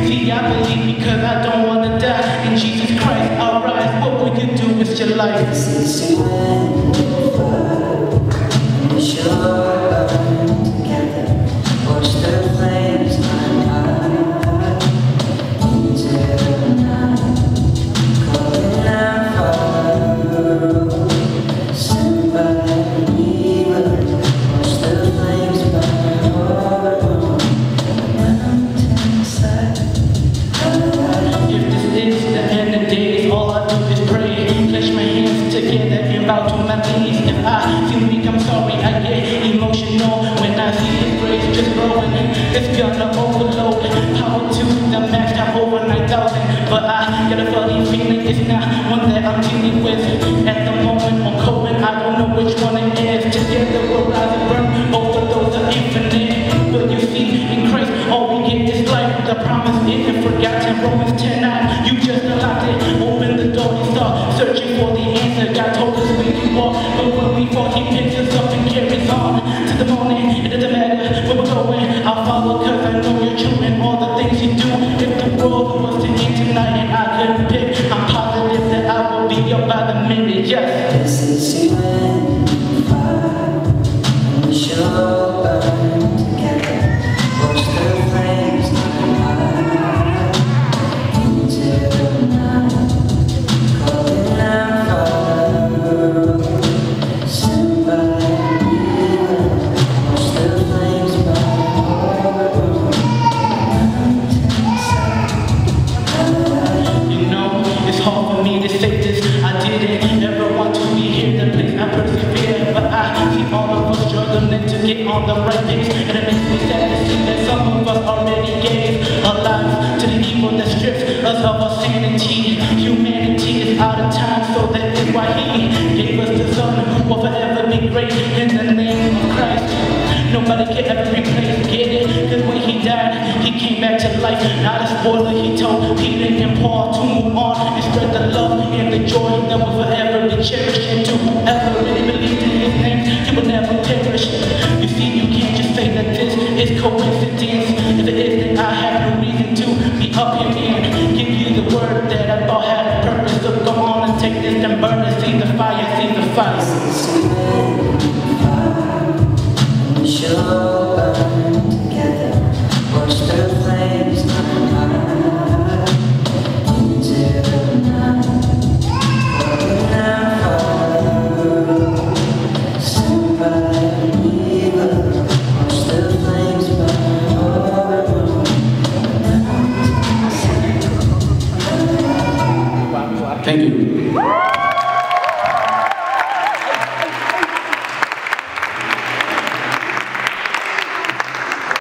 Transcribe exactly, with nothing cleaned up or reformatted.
See, I believe because I don't want to die. In Jesus Christ, I'll rise. What will you do with your life? Since you went far, we shall burn together. Watch the flames climb high into the night, calling out fire. Sent by an evil, watch the flames burn over the mountainside. If this is the end of days, all I do is pray. Clutch my hands together and bow to my knees. If I feel weak, I'm sorry, I get emotional when I see His grace just growing. It's gonna overload, power to the max, time over nine thousand. But I got a funny feeling it's not one that I'm dealing with. At the moment on COVID, I don't know which one it is. Together we'll rise and burn, overdose are infinite. But you see, in Christ, all we get is life. The promise isn't forgotten. Romans ten nine, you just unlocked it. Open the door and start searching for the answer. God told us we can walk, but when we fall, He picks us up and carries on to the morning. It doesn't matter where we're going, I'll follow cause I know you're true and all the things you do. If the world was to end tonight and I couldn't pick, I'm positive that I will be up by the minute, yes. Since you went far, we shall burn together. Watch the flames climb high into the night, calling out fire. Sent by an evil, watch the flames burn over the mountainside. You know, it's hard for me to say this. I didn't ever want to be here, the place I persevere. But I see all of us struggling to get on the right pace. And it makes me sad to see that some of us already gave our lives to the evil that strips us of our sanity. Humanity is out of time, so that is why He gave us the Son who will forever be great in the name of Christ. Nobody can ever replace, get it? Cause when He died, He came back to life. Not a spoiler, He told Peter and Paul to move on and spread the love and the joy that will forever be cherished. And to whoever really believes in His name, He will never perish. You see, you can't just say that this is coincidence. If it is, then I have no reason to be up here and give you the word that I thought had a purpose. So go on and take this and burn it, see the fire, see the fire. Since you went far, we shall burn together. Watch the flames climb high into the night, calling out fire. Sent by an evil, watch the flames burn over the mountainside. Thank you.